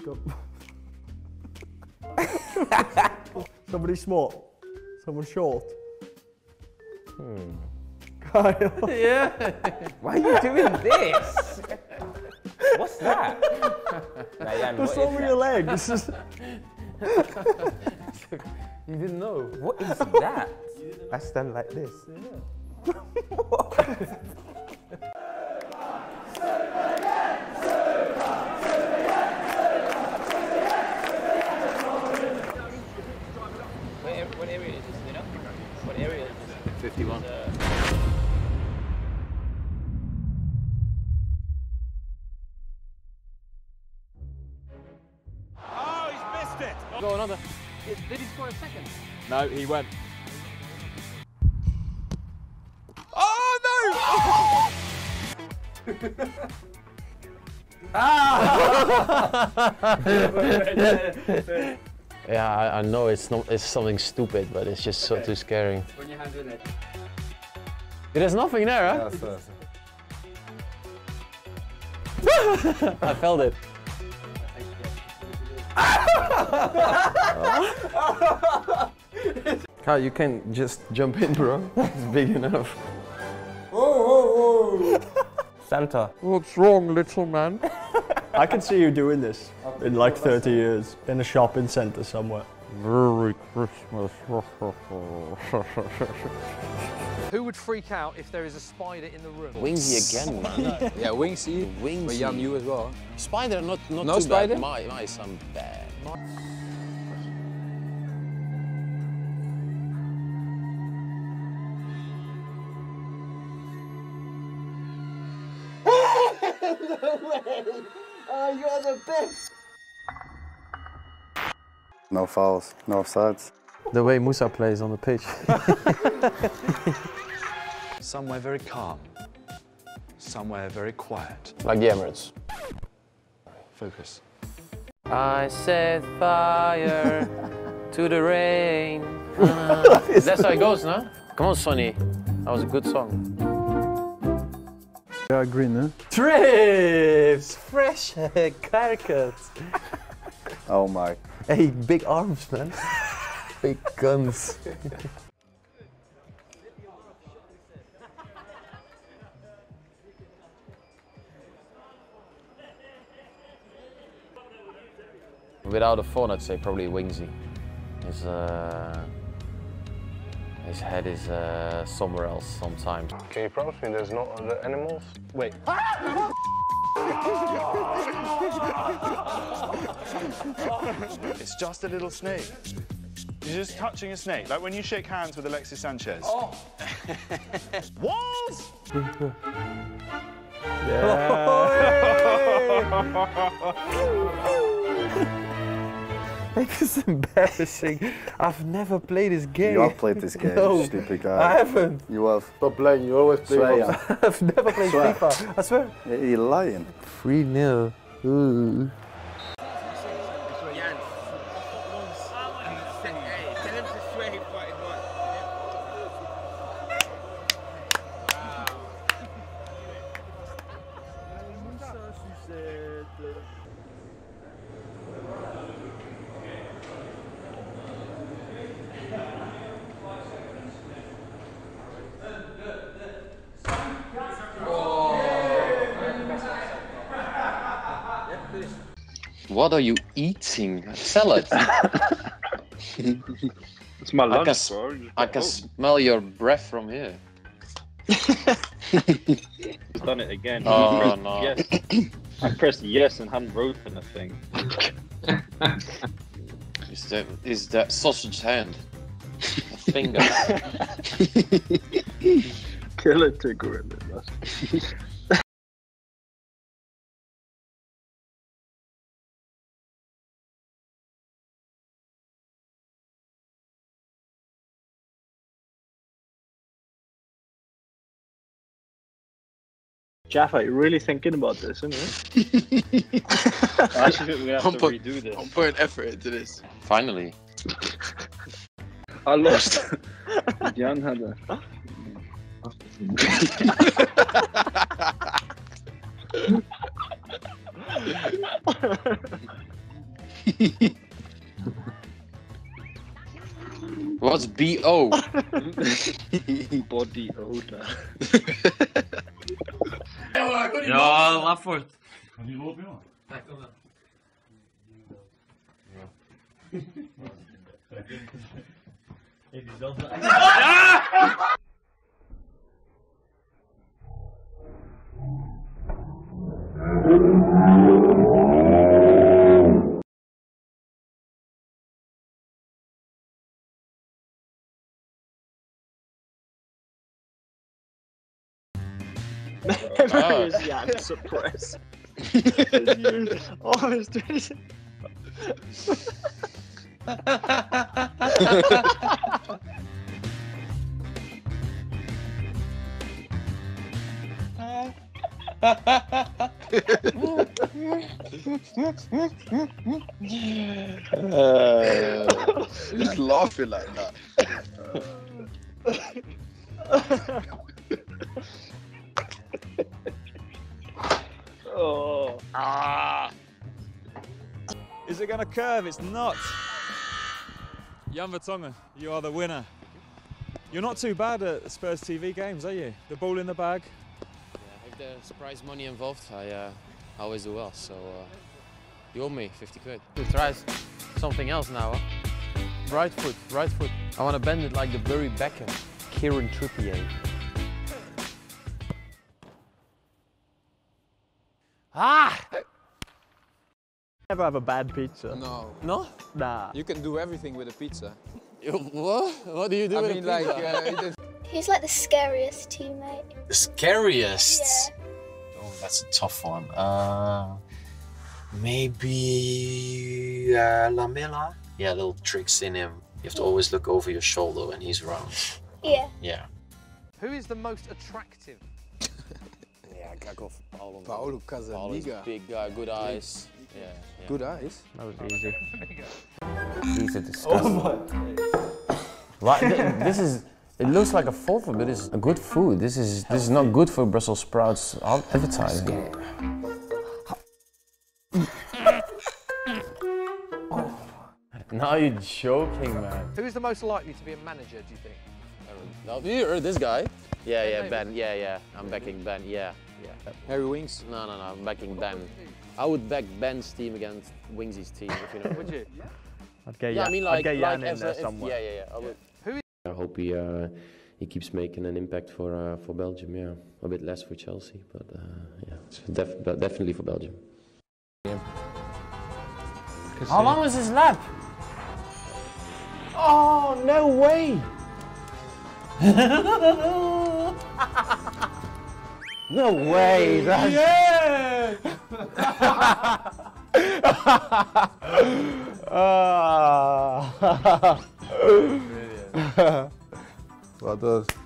Somebody small. Someone short. Kyle. Yeah. Why are you doing this? What's that? Diane, There's so many legs. You didn't know. What is that? I stand like this. Yeah. What area is this, you know? What area is this? 51. Oh, he's missed it! Go another. Did he score a second? No, he went. Oh no! Yeah, I know it's something stupid, but it's just so too scary. When your hands in it. There's nothing there, huh? I felt it. Kyle, you can just jump in, bro. It's big enough. Whoa. Santa. What's wrong, little man? I can see you doing this in like 30 years in a shopping centre somewhere. Merry Christmas. Who would freak out if there is a spider in the room? Wingsy again, man. Yeah, Wingsy. Wingsy. But Jan, you as well. Spider, not No too spider? bad. Mice, I'm bad. Oh, you're the best. No fouls, no offsides. The way Musa plays on the pitch. Somewhere very calm. Somewhere very quiet. Like the Emirates. Focus. I set fire to the rain. That's how it goes, no? Come on, Sonny. That was a good song. Yeah, green, huh? Trips! Fresh haircut. Oh my. Hey, big arms, man. Big guns. Without a phone, I'd say probably Wingsy. His head is somewhere else sometimes. Can you promise me there's no other animals? Wait. It's just a little snake. You're just touching a snake, like when you shake hands with Alexis Sanchez. Oh! Walls! This is embarrassing. I've never played this game. You have played this game, No, you stupid guy. I haven't. You have. Stop playing, you always play. Swear. I've never played Swear. FIFA. I swear. You're lying. 3-0. Ooh. What are you eating? Salad? It's my lunch, bro. I can smell your breath from here. He's done it again. Oh no. Yes. I pressed yes and hadn't wrote anything. Is that sausage hand? A finger. Kill it to gorilla. Jaffa, you're really thinking about this, isn't it? I actually think we're gonna have to redo this. I'm putting effort into this. Finally. I lost. Jan had a. B.O. Body odor. Ja, laat voort. Kan die lopen, jongen? Ja, kom dan. Ik is dat wel. Memory is suppressed. Oh, it's doing. He's laughing like that. Oh. Ah! Is it going to curve? It's not. Jan Vertonghen, you are the winner. You're not too bad at Spurs TV games, are you? The ball in the bag. Yeah, if there's prize money involved, I always do well. So you owe me 50 quid. We try something else now. Huh? Right foot, right foot. I want to bend it like the Bury Beckham. Kieran Trippier. Ah! Never have a bad pizza. No. No? Nah. You can do everything with a pizza. What? What do you do with a pizza? Like, Who's like the scariest teammate? The scariest? Yeah. Oh, that's a tough one. Maybe Lamela? Yeah, little tricks in him. You have to always look over your shoulder when he's around. Yeah. Yeah. Who is the most attractive? Yeah, I gotta go for Paulo. Paulo Casaliga. Big guy, good eyes. Yeah. Good eyes. That was easy. These are disgusting. What? This is. It looks like a fofo, but it's a good food. This is not good for Brussels sprouts advertising. Now you're joking, man. Who is the most likely to be a manager, do you think? You heard this guy? Yeah, Ben. Yeah. I'm backing Ben. Yeah. Harry Winks? No. I'm backing Ben. I would back Ben's team against Wingsy's team, if you know. Would you? I'd get Yeah, I mean, like, I'd get Jan in as there a, somewhere. Yeah. I would. I hope he keeps making an impact for Belgium. Yeah, a bit less for Chelsea, but yeah, it's definitely for Belgium. How long was his lap? Oh, no way! No way! That's... Yeah! Well done.